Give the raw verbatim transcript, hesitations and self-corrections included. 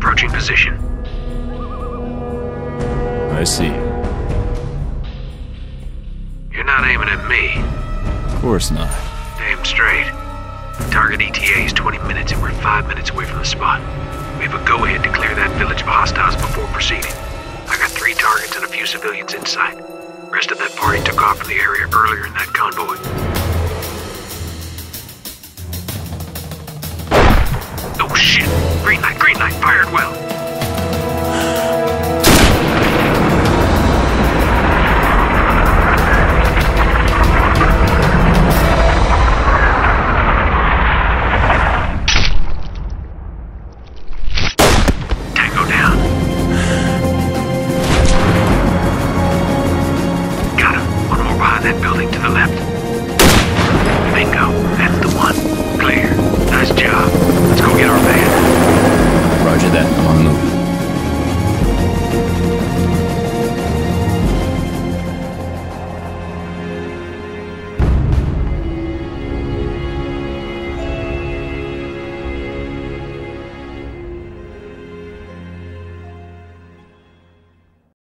approaching position. I see. You're not aiming at me. Of course not. Damn straight. Target E T A is twenty minutes and we're five minutes away from the spot. We have a go-ahead to clear that village of hostiles before proceeding. I got three targets and a few civilians in sight. Rest of that party took off from the area earlier in that convoy. Oh shit! Green light, green light, fired well.